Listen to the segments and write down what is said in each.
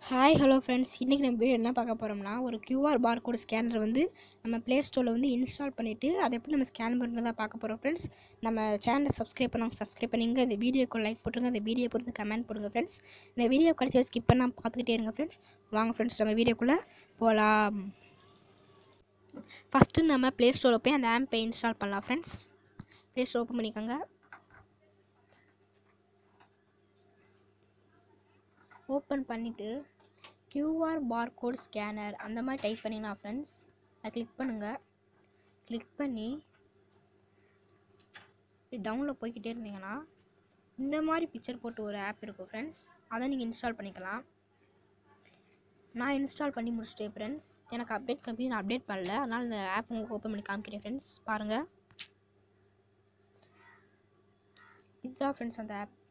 Hi hello friends, இன்றைக்கி நம்ம video என்ன பார்க்க போகிறோம்னா, ஒரு கியூஆர் barcode ஸ்கேனர் வந்து நம்ம ப்ளே ஸ்டோரில் வந்து இன்ஸ்டால் பண்ணிவிட்டு அதை எப்படி நம்ம ஸ்கேன் பண்ணுறதா பார்க்க போகிறோம் ஃப்ரெண்ட்ஸ். நம்ம சேனலை சப்ஸ்கிரைப் பண்ணிங்க, இந்த வீடியோக்கு லைக் போட்டுருங்க, இந்த வீடியோ பொறுத்து கமெண்ட் போடுங்க ஃப்ரெண்ட்ஸ். இந்த வீடியோ கடைசியாக ஸ்கிப் பண்ணால் பார்த்துக்கிட்டே இருங்க ஃப்ரெண்ட்ஸ். வாங்க ஃப்ரெண்ட்ஸ், நம்ம வீடியோக்குள்ளே போகலாம். ஃபஸ்ட்டு நம்ம ப்ளே ஸ்டோரில் போய் அந்த ஆப்பை இன்ஸ்டால் பண்ணலாம் ஃப்ரெண்ட்ஸ். ப்ளே ஸ்டோர் ஓப்பன் பண்ணிக்கோங்க. ஓப்பன் பண்ணிவிட்டு கியூஆர் barcode ஸ்கேனர் அந்த மாதிரி டைப் பண்ணிங்கன்னா ஃப்ரெண்ட்ஸ், அதை கிளிக் பண்ணுங்கள். கிளிக் பண்ணி டவுனில் போய்கிட்டே இருந்தீங்கன்னா இந்த மாதிரி பிக்சர் போட்டு ஒரு ஆப் இருக்கும் ஃப்ரெண்ட்ஸ். அதை நீங்கள் இன்ஸ்டால் பண்ணிக்கலாம். நான் இன்ஸ்டால் பண்ணி முடிச்சிட்டேன் ஃப்ரெண்ட்ஸ். எனக்கு அப்டேட் கம்பி நான் அப்டேட் பண்ணல, அதனால் இந்த ஆப் உங்களுக்கு ஓப்பன் பண்ணி காமிக்கிறேன் ஃப்ரெண்ட்ஸ். பாருங்கள், இதுதான் ஃப்ரெண்ட்ஸ் அந்த ஆப்.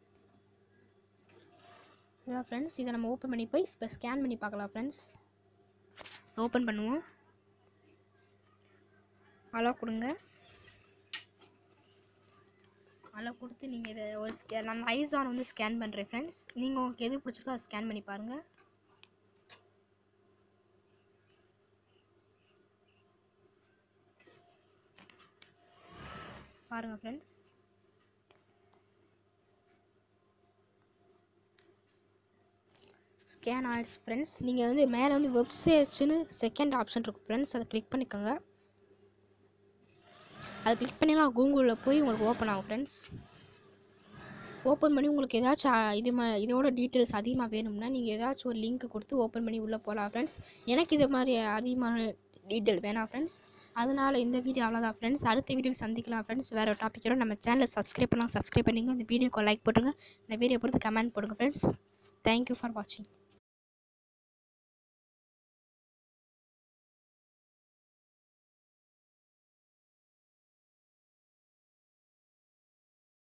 இதான் ஃப்ரெண்ட்ஸ், இதை நம்ம ஓப்பன் பண்ணி போய் இப்போ ஸ்கேன் பண்ணி பார்க்கலாம் ஃப்ரெண்ட்ஸ். ஓப்பன் பண்ணுவோம். அலோ கொடுங்க. அலோ கொடுத்து நீங்கள் இதை ஒரு நான் ஐசான் வந்து ஸ்கேன் பண்ணுறேன் ஃப்ரெண்ட்ஸ். நீங்கள் உங்களுக்கு எது பிடிச்சிருக்கோ அதை ஸ்கேன் பண்ணி பாருங்கள். பாருங்கள் ஃப்ரெண்ட்ஸ், ஸ்கேன் ஆகிடுச்சு ஃப்ரெண்ட்ஸ். நீங்கள் வந்து மேலே வந்து வெப்சைட்ஸ்னு செகண்ட் ஆப்ஷன் இருக்கும் ஃப்ரெண்ட்ஸ், அதை கிளிக் பண்ணிக்கோங்க. அதை கிளிக் பண்ணிலாம் கூகுளில் போய் உங்களுக்கு ஓப்பன் ஆகும் ஃப்ரெண்ட்ஸ். ஓப்பன் பண்ணி உங்களுக்கு ஏதாச்சும் இதோட டீட்டெயில்ஸ் அதிகமாக வேணும்னா நீங்கள் ஏதாச்சும் ஒரு லிங்க் கொடுத்து ஓப்பன் பண்ணி உள்ளே போகலாம் ஃப்ரெண்ட்ஸ். எனக்கு இது மாதிரி அதிகமான டீட்டெயில் வேணாம் ஃப்ரெண்ட்ஸ். அதனால் இந்த வீடியோ அவ்வளோதான் ஃப்ரெண்ட்ஸ். அடுத்த வீடியோவில் சந்திக்கலாம் ஃப்ரெண்ட்ஸ். வேறு ஒரு டாப்பிக்கோட நம்ம சேனலை சப்ஸ்கிரைப் பண்ணிங்க, இந்த வீடியோக்கு லைக் போட்டுருங்க, இந்த வீடியோ பொறுத்து கமெண்ட் போடுங்க ஃப்ரெண்ட்ஸ். தேங்க்யூ ஃபார் வாட்சிங்.